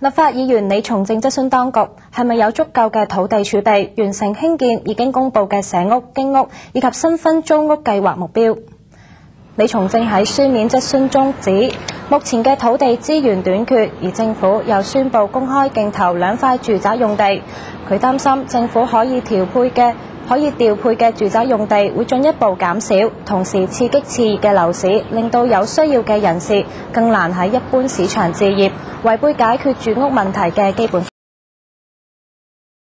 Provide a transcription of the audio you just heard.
立法議員李松正質詢當局，係咪有足夠嘅土地儲備完成興建已經公布嘅社屋、經屋以及新婚租屋計劃目標？李松正喺書面質詢中指，目前嘅土地資源短缺，而政府又宣布公開競投2塊住宅用地，佢擔心政府可以調配嘅住宅用地會進一步減少，同時刺激熾熱嘅樓市，令到有需要嘅人士更難喺一般市場置業，違背解決住屋問題嘅基本